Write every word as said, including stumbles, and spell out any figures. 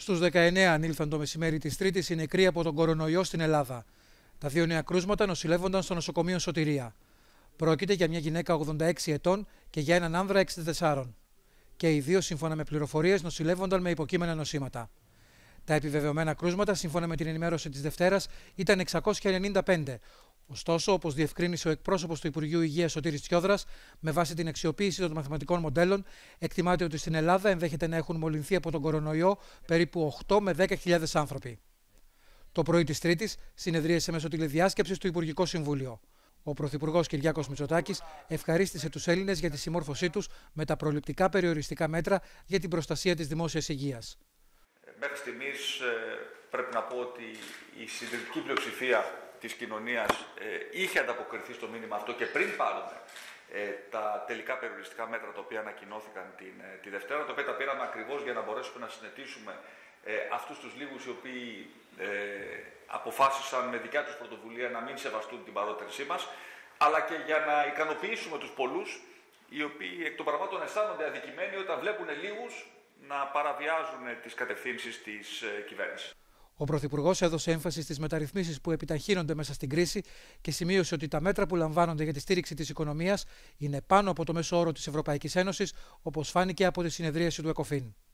Στους δεκαεννέα ανήλθαν το μεσημέρι της Τρίτης οι νεκροί από τον κορονοϊό στην Ελλάδα. Τα δύο νέα κρούσματα νοσηλεύονταν στο νοσοκομείο Σωτηρία. Πρόκειται για μια γυναίκα ογδόντα έξι ετών και για έναν άνδρα εξήντα τεσσάρων. Και οι δύο, σύμφωνα με πληροφορίες, νοσηλεύονταν με υποκείμενα νοσήματα. Τα επιβεβαιωμένα κρούσματα, σύμφωνα με την ενημέρωση της Δευτέρας, ήταν εξακόσια ενενήντα πέντε. Ωστόσο, όπως διευκρίνησε ο εκπρόσωπος του Υπουργείου Υγείας Σωτήρης Τσιόδρας, με βάση την αξιοποίηση των μαθηματικών μοντέλων, εκτιμάται ότι στην Ελλάδα ενδέχεται να έχουν μολυνθεί από τον κορονοϊό περίπου οκτώ με δέκα χιλιάδες άνθρωποι. Το πρωί της Τρίτης συνεδρίασε μέσω τηλεδιάσκεψης του Υπουργικό Συμβούλιο. Ο Πρωθυπουργός Κυριάκος Μητσοτάκης ευχαρίστησε τους Έλληνες για τη συμμόρφωσή τους με τα προληπτικά περιοριστικά μέτρα για την προστασία της δημόσιας υγείας. Μέχρι στιγμής πρέπει να πω ότι η συντριπτική πλειοψηφία της κοινωνίας είχε ανταποκριθεί στο μήνυμα αυτό και πριν πάρουμε τα τελικά περιοριστικά μέτρα τα οποία ανακοινώθηκαν την, τη Δευτέρα, τα οποία τα πήραμε ακριβώς για να μπορέσουμε να συνετήσουμε αυτούς τους λίγους οι οποίοι ε, αποφάσισαν με δικιά τους πρωτοβουλία να μην σεβαστούν την παρότρινσή μας, αλλά και για να ικανοποιήσουμε τους πολλούς οι οποίοι εκ των πραγμάτων αισθάνονται αδικημένοι όταν βλέπουν λίγους να παραβιάζουν τις κατευθύνσεις της ε, κυβέρνησης. Ο Πρωθυπουργός έδωσε έμφαση στις μεταρρυθμίσεις που επιταχύνονται μέσα στην κρίση και σημείωσε ότι τα μέτρα που λαμβάνονται για τη στήριξη της οικονομίας είναι πάνω από το μέσο όρο της Ευρωπαϊκής Ένωσης, όπως φάνηκε από τη συνεδρίαση του ΕΚΟΦΗΝ.